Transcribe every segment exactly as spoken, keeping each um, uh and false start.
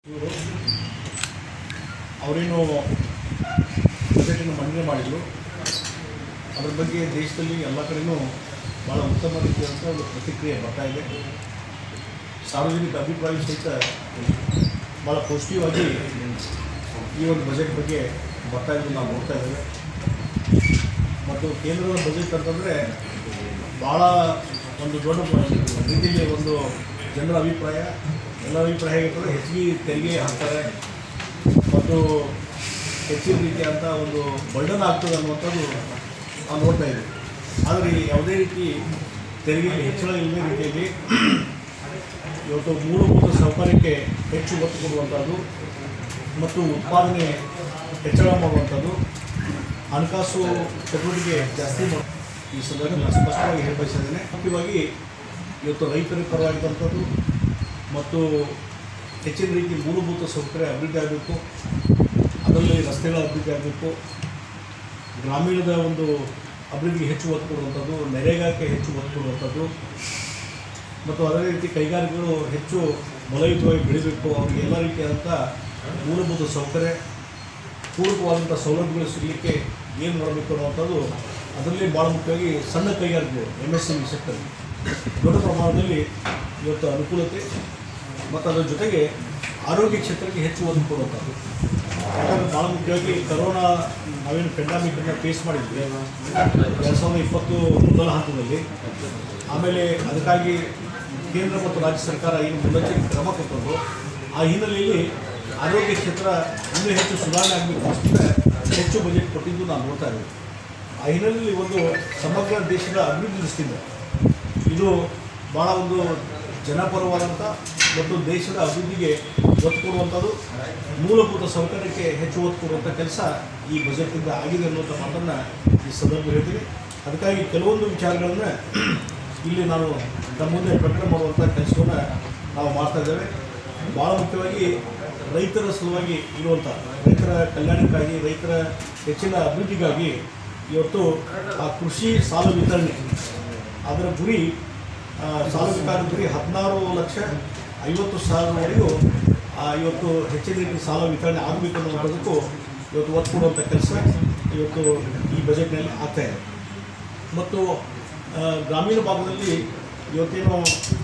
ಇವರು ಅವರೇನು ಬಜೆಟನ್ನು ಮಂಡನೆ ಮಾಡಿದರು. ಅದರ ಬಗ್ಗೆ ದೇಶದಲ್ಲಿ ಎಲ್ಲ ಕಡೆಯೂ ಭಾಳ ಉತ್ತಮ ರೀತಿಯಾದಂಥ ಒಂದು ಪ್ರತಿಕ್ರಿಯೆ ಬರ್ತಾ ಇದೆ. ಸಾರ್ವಜನಿಕ ಅಭಿಪ್ರಾಯ ಸಹಿತ ಭಾಳ ಪಾಸಿಟಿವ್ ಆಗಿ ಈ ಒಂದು ಬಜೆಟ್ ಬಗ್ಗೆ ಬರ್ತಾ ಇದ್ದು ನಾವು ನೋಡ್ತಾ ಇದ್ದೇವೆ. ಮತ್ತು ಕೇಂದ್ರದ ಬಜೆಟ್ ಅಂತಂದರೆ ಭಾಳ ಒಂದು ದೊಡ್ಡ ರೀತಿಯಲ್ಲಿ ಒಂದು ಜನರ ಅಭಿಪ್ರಾಯ ಎಲ್ಲ ಅಭಿಪ್ರಾಯ ಆಗಿರ್ತದೆ. ಹೆಚ್ಚಿಗೆ ತೆರಿಗೆ ಹಾಕ್ತಾರೆ ಮತ್ತು ಹೆಚ್ಚಿನ ರೀತಿಯಾದಂಥ ಒಂದು ಬರ್ಡನ್ ಆಗ್ತದೆ ಅನ್ನುವಂಥದ್ದು ನಾವು ನೋಡ್ತಾ ಇದ್ದೀವಿ. ಆದರೆ ಯಾವುದೇ ರೀತಿ ತೆರಿಗೆಯಲ್ಲಿ ಹೆಚ್ಚಳ ಇಲ್ಲದೇ ರೀತಿಯಲ್ಲಿ ಇವತ್ತು ಮೂಲಭೂತ ಸೌಕರ್ಯಕ್ಕೆ ಹೆಚ್ಚು ಒತ್ತು ಕೊಡುವಂಥದ್ದು ಮತ್ತು ಉತ್ಪಾದನೆ ಹೆಚ್ಚಳ ಮಾಡುವಂಥದ್ದು, ಹಣಕಾಸು ಚಟುವಟಿಕೆ ಜಾಸ್ತಿ ಮಾಡಿ ಈ ಸಂದರ್ಭದಲ್ಲಿ ನಾನು ಸ್ಪಷ್ಟವಾಗಿ ಹೇಳಿ ಬಯಸಿದ್ದೇನೆ. ಮುಖ್ಯವಾಗಿ ಇವತ್ತು ರೈತರ ಪರವಾಗಿದ್ದಂಥದ್ದು ಮತ್ತು ಹೆಚ್ಚಿನ ರೀತಿ ಮೂಲಭೂತ ಸೌಕರ್ಯ ಅಭಿವೃದ್ಧಿ ಆಗಬೇಕು. ಅದರಲ್ಲಿ ರಸ್ತೆಗಳ ಅಭಿವೃದ್ಧಿ ಆಗಬೇಕು, ಗ್ರಾಮೀಣದ ಒಂದು ಅಭಿವೃದ್ಧಿಗೆ ಹೆಚ್ಚು ಒತ್ತು ಕೊಡುವಂಥದ್ದು, ನರೇಗಾಕ್ಕೆ ಹೆಚ್ಚು ಒತ್ತು ಕೊಡುವಂಥದ್ದು ಮತ್ತು ಅದೇ ರೀತಿ ಕೈಗಾರಿಕೆಗಳು ಹೆಚ್ಚು ಬಲಯುತವಾಗಿ ಬೆಳಿಬೇಕು. ಅವರಿಗೆ ಎಲ್ಲ ರೀತಿಯಾದಂಥ ಮೂಲಭೂತ ಸೌಕರ್ಯ ಪೂರಕವಾದಂಥ ಸೌಲಭ್ಯಗಳು ಸಿಗಲಿಕ್ಕೆ ಏನು ಮಾಡಬೇಕು ಅನ್ನುವಂಥದ್ದು, ಅದರಲ್ಲಿ ಭಾಳ ಮುಖ್ಯವಾಗಿ ಸಣ್ಣ ಕೈಗಾರಿಕೆಗಳು M S M E sector ದೊಡ್ಡ ಪ್ರಮಾಣದಲ್ಲಿ ಇವತ್ತು ಅನುಕೂಲತೆ ಮತ್ತು ಅದರ ಜೊತೆಗೆ ಆರೋಗ್ಯ ಕ್ಷೇತ್ರಕ್ಕೆ ಹೆಚ್ಚು ಒತ್ತು ಕೊಡುವಂಥದ್ದು. ಯಾಕಂದರೆ ಭಾಳ ಮುಖ್ಯವಾಗಿ ಕರೋನಾ ನಾವೇನು ಪೆಂಡಮಿಕನ್ನು ಫೇಸ್ ಮಾಡಿದ್ವಿ ಎರಡು ಸಾವಿರದ ಇಪ್ಪತ್ತು ಮೊದಲ ಹಂತದಲ್ಲಿ. ಆಮೇಲೆ ಅದಕ್ಕಾಗಿ ಕೇಂದ್ರ ಮತ್ತು ರಾಜ್ಯ ಸರ್ಕಾರ ಏನು ಮುನ್ನೆಚ್ಚರಿಕೆ ಕ್ರಮ ಕೊಟ್ಟರು. ಆ ಹಿನ್ನೆಲೆಯಲ್ಲಿ ಆರೋಗ್ಯ ಕ್ಷೇತ್ರ ಇನ್ನೂ ಹೆಚ್ಚು ಸುಧಾರಣೆ ಆಗಬೇಕು ಅಷ್ಟೇ ಹೆಚ್ಚು ಬಜೆಟ್ ಕೊಟ್ಟಿದ್ದು ನಾವು ನೋಡ್ತಾ ಇದ್ದೀವಿ. ಆ ಹಿನ್ನೆಲೆಯಲ್ಲಿ ಒಂದು ಸಮಗ್ರ ದೇಶದ ಅಭಿವೃದ್ಧಿ ದೃಷ್ಟಿಯಿಂದ ಇದು ಭಾಳ ಒಂದು ಜನಪರವಾದಂಥ ಮತ್ತು ದೇಶದ ಅಭಿವೃದ್ಧಿಗೆ ಒತ್ತು ಕೊಡುವಂಥದ್ದು, ಮೂಲಭೂತ ಸೌಕರ್ಯಕ್ಕೆ ಹೆಚ್ಚು ಒತ್ತು ಕೊಡುವಂಥ ಕೆಲಸ ಈ ಬಜೆಟ್ನಿಂದ ಆಗಿದೆ ಅನ್ನುವಂಥ ಮಾತನ್ನು ಈ ಸಂದರ್ಭ ಹೇಳ್ತೀನಿ. ಅದಕ್ಕಾಗಿ ಕೆಲವೊಂದು ವಿಚಾರಗಳನ್ನು ಇಲ್ಲಿ ನಾನು ನಮ್ಮ ಮುಂದೆ ಪ್ರಕಟಣೆ ಮಾಡುವಂಥ ಕೆಲಸವನ್ನು ನಾವು ಮಾಡ್ತಾ ಇದ್ದೇವೆ. ಭಾಳ ಮುಖ್ಯವಾಗಿ ರೈತರ ಸಲುವಾಗಿ ಇರುವಂಥ ರೈತರ ಕಲ್ಯಾಣಕ್ಕಾಗಿ, ರೈತರ ಹೆಚ್ಚಿನ ಅಭಿವೃದ್ಧಿಗಾಗಿ ಇವತ್ತು ಆ ಕೃಷಿ ಸಾಲ ವಿತರಣೆ ಅದರ ಗುರಿ ಸಾಲ ವಿತರಣೆ ಗುರಿ ಹದಿನಾರು ಲಕ್ಷ ಐವತ್ತು ಸಾವಿರವರೆಗೂ ಇವತ್ತು ಹೆಚ್ಚಿನ ರೀತಿ ಸಾಲ ವಿತರಣೆ ಆಗಬೇಕು ಅನ್ನುವಂಥದ್ದಕ್ಕೂ ಇವತ್ತು ಒತ್ತು ಕೊಡುವಂಥ ಕೆಲಸ ಇವತ್ತು ಈ ಬಜೆಟ್ನಲ್ಲಿ ಆಗ್ತಾಯಿದೆ. ಮತ್ತು ಗ್ರಾಮೀಣ ಭಾಗದಲ್ಲಿ ಇವತ್ತೇನು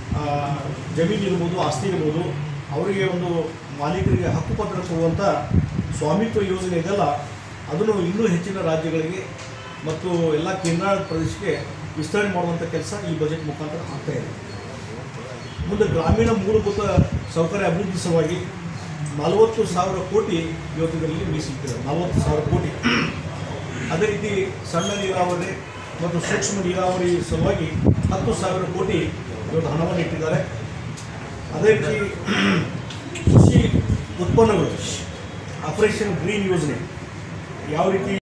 ಜಮೀನು ಇರ್ಬೋದು, ಆಸ್ತಿ ಇರ್ಬೋದು, ಅವರಿಗೆ ಒಂದು ಮಾಲೀಕರಿಗೆ ಹಕ್ಕುಪತ್ರ ಕೊಡುವಂಥ ಸ್ವಾಮಿತ್ವ ಯೋಜನೆ ಇದೆಲ್ಲ ಅದನ್ನು ಇನ್ನೂ ಹೆಚ್ಚಿನ ರಾಜ್ಯಗಳಿಗೆ ಮತ್ತು ಎಲ್ಲ ಕೇಂದ್ರಾಡಳಿತ ಪ್ರದೇಶಕ್ಕೆ ವಿಸ್ತರಣೆ ಮಾಡುವಂಥ ಕೆಲಸ ಈ ಬಜೆಟ್ ಮುಖಾಂತರ ಆಗ್ತಾಯಿದೆ. ಮುಂದೆ ಗ್ರಾಮೀಣ ಮೂಲಭೂತ ಸೌಕರ್ಯ ಅಭಿವೃದ್ಧಿ ಸಲುವಾಗಿ ನಲವತ್ತು ಸಾವಿರ ಕೋಟಿ ಇವತ್ತಿನಲ್ಲಿ ಮೀಸಲಿಟ್ಟಿದೆ. ನಲವತ್ತು ಸಾವಿರ ಕೋಟಿ. ಅದೇ ರೀತಿ ಸಣ್ಣ ನೀರಾವರಿ ಮತ್ತು ಸೂಕ್ಷ್ಮ ನೀರಾವರಿ ಸಲುವಾಗಿ ಹತ್ತು ಸಾವಿರ ಕೋಟಿ ಇವತ್ತು ಹಣವನ್ನು ಇಟ್ಟಿದ್ದಾರೆ. ಅದೇ ರೀತಿ ಕೃಷಿ ಉತ್ಪನ್ನಗಳು ಆಪರೇಷನ್ ಗ್ರೀನ್ ಯೋಜನೆ ಯಾವ ರೀತಿ